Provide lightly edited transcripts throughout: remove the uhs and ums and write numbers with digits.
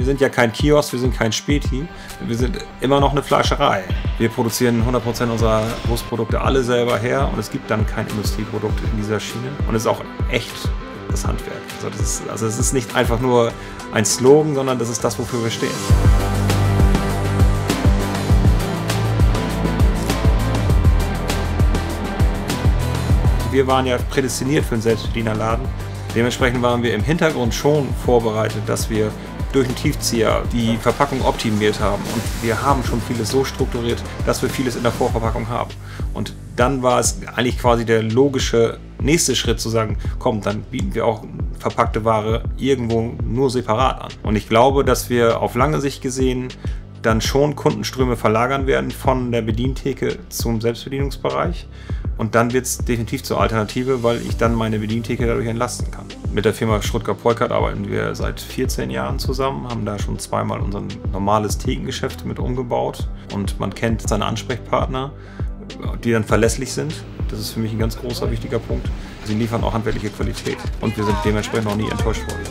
sind ja kein Kiosk, wir sind kein Späti, wir sind immer noch eine Fleischerei. Wir produzieren 100% unserer Wurstprodukte alle selber her und es gibt dann kein Industrieprodukt in dieser Schiene. Und es ist auch echt das Handwerk. Also es ist nicht einfach nur ein Slogan, sondern das ist das, wofür wir stehen. Wir waren ja prädestiniert für einen Selbstbedienerladen. Dementsprechend waren wir im Hintergrund schon vorbereitet, dass wir durch den Tiefzieher die Verpackung optimiert haben. Und wir haben schon vieles so strukturiert, dass wir vieles in der Vorverpackung haben. Und dann war es eigentlich quasi der logische nächste Schritt zu sagen, komm, dann bieten wir auch verpackte Ware irgendwo nur separat an. Und ich glaube, dass wir auf lange Sicht gesehen dann schon Kundenströme verlagern werden von der Bedientheke zum Selbstbedienungsbereich. Und dann wird es definitiv zur Alternative, weil ich dann meine Bedientheke dadurch entlasten kann. Mit der Firma Schruttger-Polkert arbeiten wir seit 14 Jahren zusammen, haben da schon zweimal unser normales Thekengeschäft mit umgebaut. Und man kennt seine Ansprechpartner, die dann verlässlich sind. Das ist für mich ein ganz großer, wichtiger Punkt. Sie liefern auch handwerkliche Qualität und wir sind dementsprechend noch nie enttäuscht worden.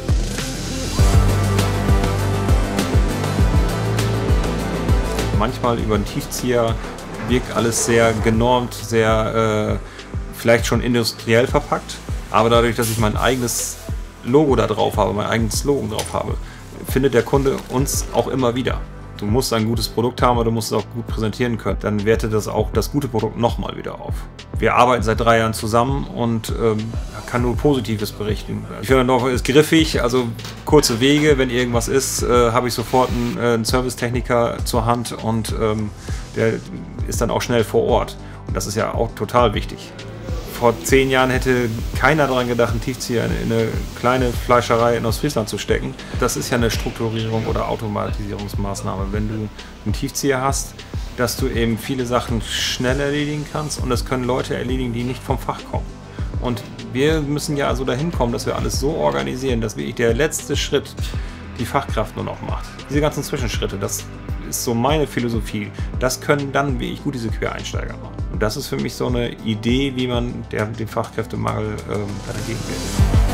Manchmal über den Tiefzieher wirkt alles sehr genormt, sehr vielleicht schon industriell verpackt. Aber dadurch, dass ich mein eigenes Logo da drauf habe, mein eigenes Slogan drauf habe, findet der Kunde uns auch immer wieder. Du musst ein gutes Produkt haben, aber du musst es auch gut präsentieren können. Dann wertet das auch das gute Produkt nochmal wieder auf. Wir arbeiten seit 3 Jahren zusammen und kann nur Positives berichten. Die Firma Norfolk ist griffig, also kurze Wege, wenn irgendwas ist, habe ich sofort einen Servicetechniker zur Hand und der ist dann auch schnell vor Ort. Und das ist ja auch total wichtig. Vor 10 Jahren hätte keiner daran gedacht, einen Tiefzieher in eine kleine Fleischerei in Ostfriesland zu stecken. Das ist ja eine Strukturierung oder Automatisierungsmaßnahme. Wenn du einen Tiefzieher hast, dass du eben viele Sachen schnell erledigen kannst und das können Leute erledigen, die nicht vom Fach kommen. Und wir müssen ja also dahin kommen, dass wir alles so organisieren, dass wirklich der letzte Schritt die Fachkraft nur noch macht. Diese ganzen Zwischenschritte, das ist so meine Philosophie. Das können dann wirklich gut diese Quereinsteiger machen. Und das ist für mich so eine Idee, wie man dem Fachkräftemangel dagegen geht.